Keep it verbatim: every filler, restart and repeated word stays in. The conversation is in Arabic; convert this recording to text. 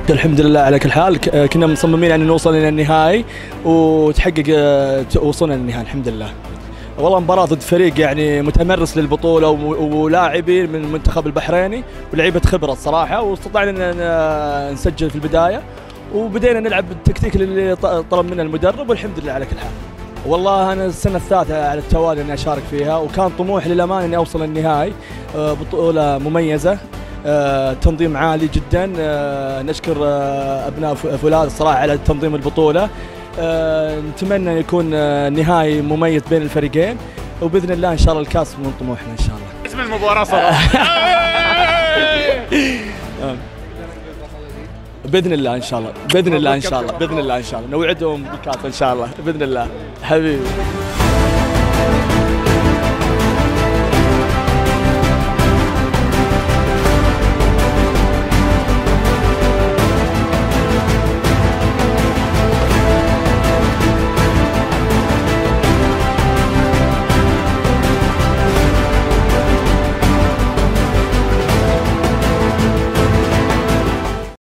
الحمد لله على كل حال، كنا مصممين ان نوصل الى النهائي وتحقق وصلنا للنهائي الحمد لله. والله مباراة ضد فريق يعني متمرس للبطولة ولاعبين من المنتخب البحريني ولعيبة خبرة الصراحة، واستطعنا ان نسجل في البداية وبدينا نلعب بالتكتيك اللي طلب منا المدرب والحمد لله على كل حال. والله انا السنة الثالثة على التوالي اني اشارك فيها، وكان طموح للأمانة اني اوصل النهائي. بطولة مميزة، تنظيم عالي جدا، نشكر ابناء فولاذ الصراحة على تنظيم البطولة. نتمنى يكون نهائي مميز بين الفريقين، وباذن الله ان شاء الله الكاس من طموحنا ان شاء الله. اسم المباراة صراحة باذن الله ان شاء الله، باذن الله ان شاء الله، باذن الله ان شاء الله نوعدهم بالكاس ان شاء الله باذن الله حبيبي.